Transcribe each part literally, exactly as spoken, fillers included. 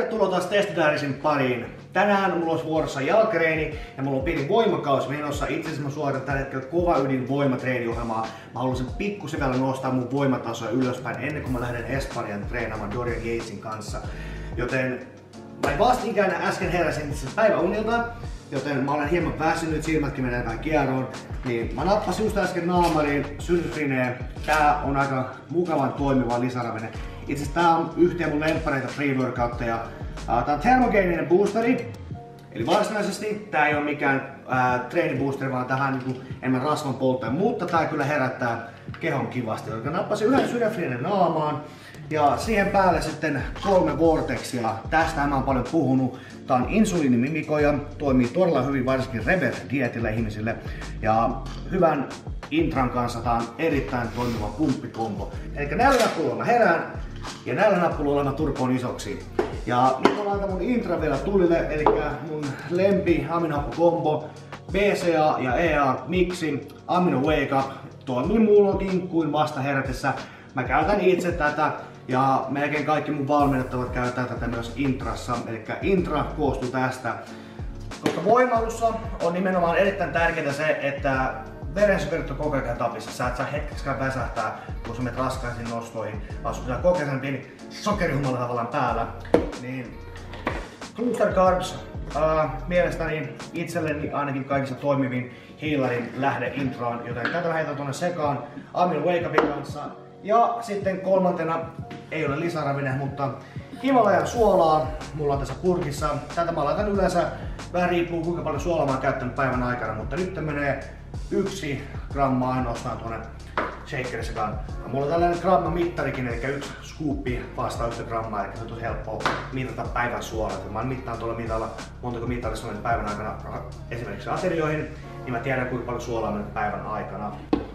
Tervetuloa taas Testidarisin pariin. Tänään mulla olisi vuorossa jalkareeni ja mulla on pieni voimakausi menossa. Itse asiassa mä suoritan tällä hetkellä kova ydin voimatreeniohjelmaa. Mä haluaisin pikkusen vielä nostaa mun voimatasoa ylöspäin ennen kuin mä lähden Espanjan treenaamaan Dorian Yatesin kanssa. Joten mä vastikään äsken heräsin päiväunilta, joten mä olen hieman väsynyt, silmätkin menee vähän kieroon. Niin mä nappasin just äsken naamariin Synfrineen. Tää on aika mukavan toimiva lisäravine. Itse asiassa tää on yhteen mun lemppareita pre-workoutteja. Tää on termogeeninen boosteri. Eli varsinaisesti tää ei ole mikään ää, treeniboosteri, vaan tähän niinku enemmän rasvan polttaja, mutta tää kyllä herättää kehon kivasti. Eli nappasin yhden Synfrinen naamaan ja siihen päälle sitten kolme Vortexia. Tästä mä oon paljon puhunut. Tää on insuliinimimikoja, toimii todella hyvin varsinkin reverse-dietillä ihmisille. Ja hyvän intran kanssa tää on erittäin toimiva pumppikombo. Eli näillä nappuloilla mä herään ja näillä nappuloilla mä turpoon isoksi. Ja nyt mä laitan mun intra vielä tulille, eli mun lempi aminohappokombo B C A ja E A miksi Amino Wake Up toimii muulloinkin kuin vasta herätessä. Mä käytän itse tätä ja melkein kaikki mun valmennettavat käyttää tätä myös intrassa. Eli intra koostuu tästä. Koska voimailussa on nimenomaan erittäin tärkeää se, että verensokerit on koko ajan tapissa. Sä et saa hetkeskään väsähtää, kun sä menet raskaisiin nostoihin, vaan sun pitää koko ajan pieni sokerihumala tavallaan päällä. Niin Booster Carbs äh, mielestäni itselleni ainakin kaikista toimivin hiilarin lähde introon, joten tätä lähdetään tuonne sekaan Amino Wake Upin kanssa. Ja sitten kolmantena, ei ole lisäravine, mutta Himalajan suolaa mulla on tässä purkissa. Tätä mä laitan yleensä, vähän riippuu kuinka paljon suolaa mä oon käyttänyt päivän aikana, mutta nyt menee yksi grammaa ainoastaan tuonne shakerissakaan. Mulla on tällainen gramma mittarikin, eli yksi scooppi vastaa yhtä grammaa, eli se on tosi helppoa mitata päivän suolat. Mä mittaan tuolla mitalla montako mittarissa on päivän aikana esimerkiksi aterioihin, niin mä tiedän kuinka paljon suolaa on päivän aikana.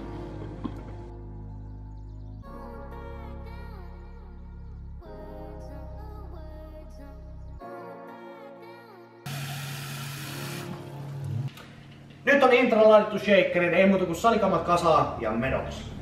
Nyt on intra laitettu shakerin, ei muuta kuin salikamat kasaa ja menoksi.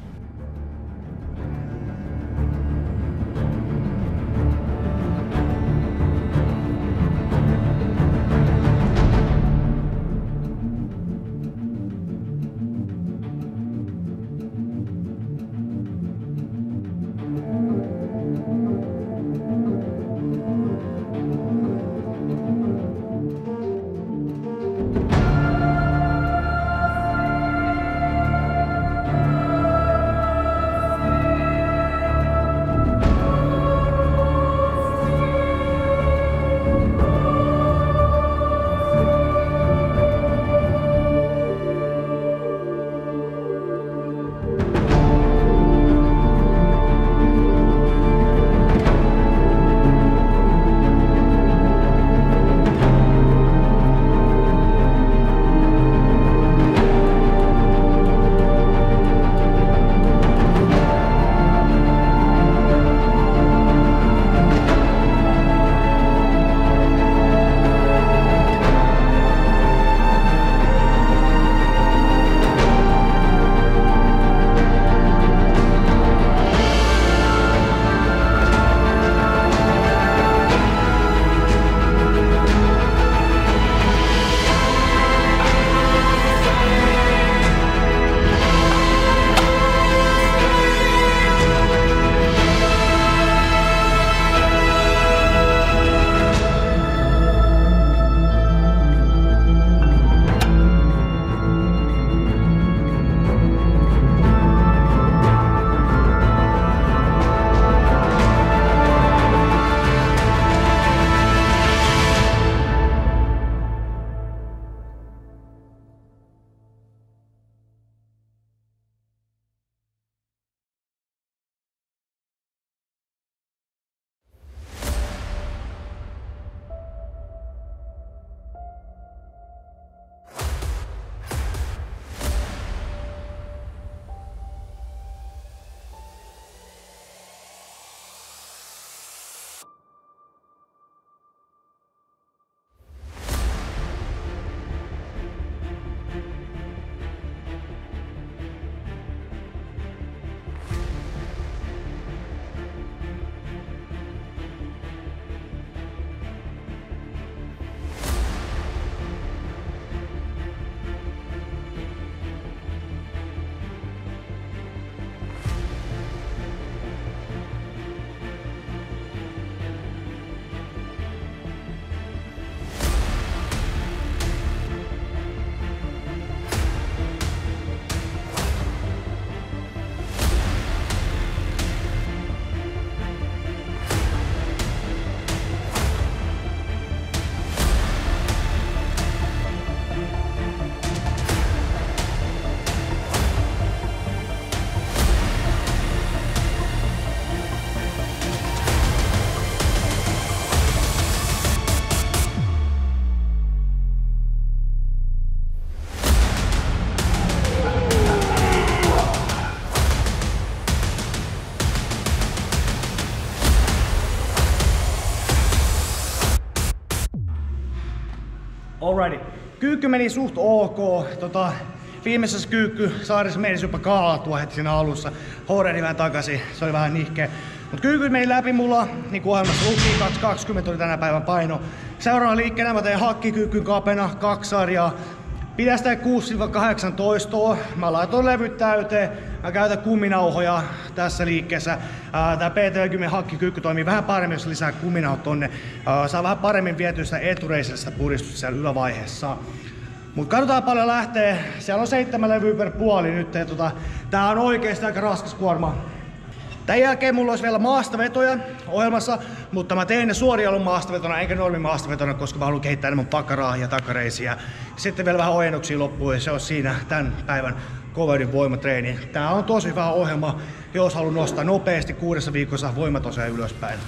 Alrighty. Kyykky meni suht ok. Tota, viimeisessä kyykky saarissa meni jopa kaatua heti siinä alussa. Horeni vähän takaisin, se oli vähän nihkeä. Mut kyykky meni läpi mulla, niin kuin ohjelmassa luki, kaksi kaksikymmentä oli tänä päivän paino. Seuraava liikkeenä mä teen hakkikyykyn kapena, kaksi sarjaa. Pidä sitä kuusi kahdeksantoista. Mä laitoin levyt täyteen. Mä käytän kuminauhoja tässä liikkeessä. Tää P T neljäkymmentä hakkikyykky toimii vähän paremmin, jos lisää kuminauhot tonne. Saa vähän paremmin vietyä sitä etureisellistä puristusta siellä ylävaiheessa. Mut katsotaan paljon lähtee. Siellä on seitsemän levyä per puoli nyt. Tota, tää on oikeesti aika raskas kuorma. Tän jälkeen mulla olisi vielä maastavetoja ohjelmassa, mutta mä teen ne suorialun maastavetona eikä normi maastavetona, koska mä haluan kehittää enemmän pakaraa ja takareisiä. Sitten vielä vähän ojennuksia loppuun ja se on siinä tämän päivän kovaydin voimatreeni. Tää on tosi hyvä ohjelma, jos haluan nostaa nopeasti kuudessa viikossa voimatasoja ylöspäin.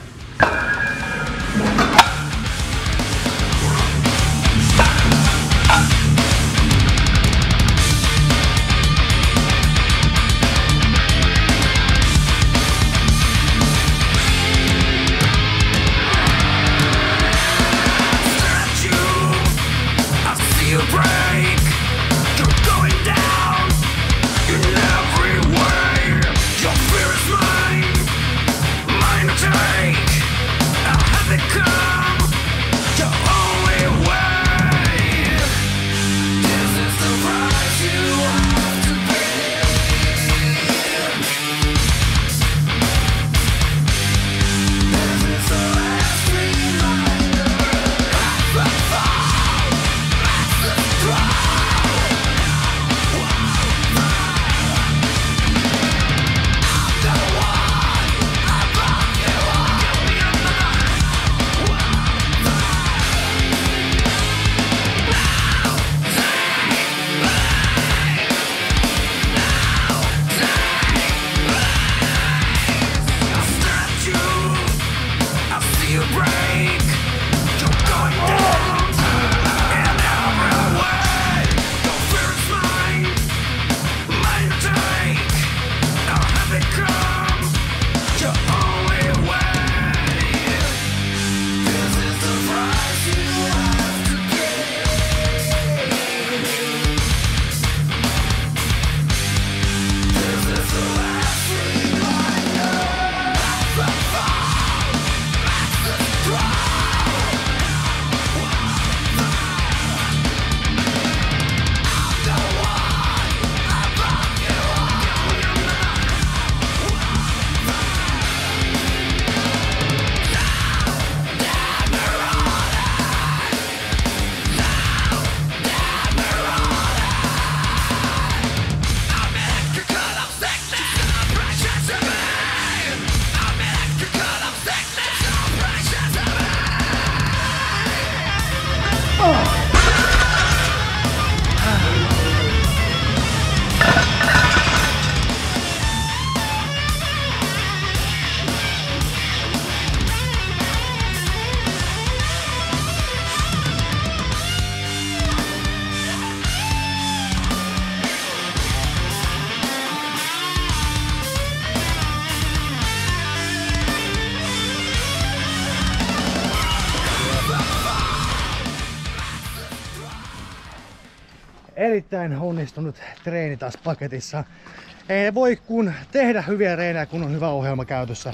Erittäin onnistunut treeni taas paketissa. Ei voi kun tehdä hyviä treenejä, kun on hyvä ohjelma käytössä.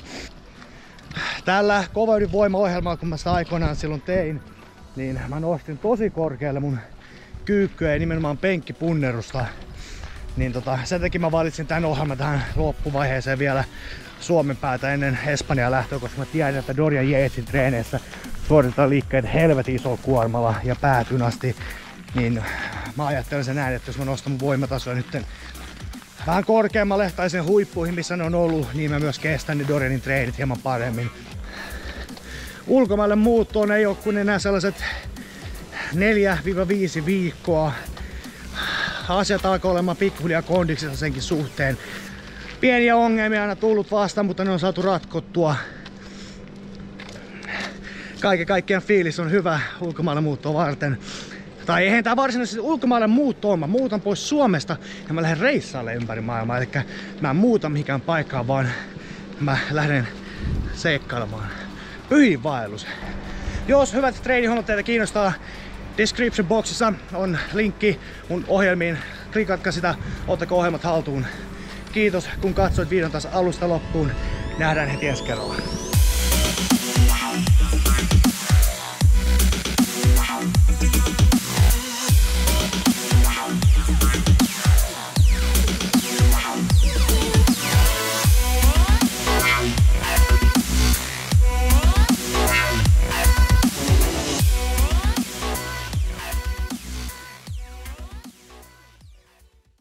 Tällä kovaydin voimaohjelmalla, kun mä sitä aikoinaan silloin tein, niin mä nostin tosi korkealle mun kyykkyä ja nimenomaan penkkipunnerusta. Niin tota, sen takia mä valitsin tän ohjelman tähän loppuvaiheeseen vielä Suomen päätä ennen Espanjaa lähtöä, koska mä tiedän, että Dorian Yatesin treeneissä suoritetaan liikkeet helvetin isolla kuormalla ja päätyn asti. Niin mä ajattelen sen näin, että jos mä nostan mun voimatasoa nyt vähän korkeammalle tai sen huippuihin, missä ne on ollut, niin mä myös kestän ne Dorianin treenit hieman paremmin. Ulkomaille muuttoon ei oo kun enää sellaiset neljä viisi viikkoa. Asiat alkoi olemaan pikkuhiljaa kondiksessa senkin suhteen. Pieniä ongelmia aina tullut vastaan, mutta ne on saatu ratkottua. Kaiken kaikkiaan fiilis on hyvä ulkomaille muuttoa varten. Tai eihän tää varsinaisesti ulkomaille muutto on. Mä muutan pois Suomesta ja mä lähden reissaalle ympäri maailmaa. Eli mä en muuta mihinkään paikkaan, vaan mä lähden seikkailemaan. Pyhin vaellus. Jos hyvät treenihommat teitä kiinnostaa, Description boxissa on linkki mun ohjelmiin. Klikatkaa sitä, ottakaa ohjelmat haltuun. Kiitos kun katsoit videon taas alusta loppuun. Nähdään heti ensi kerralla.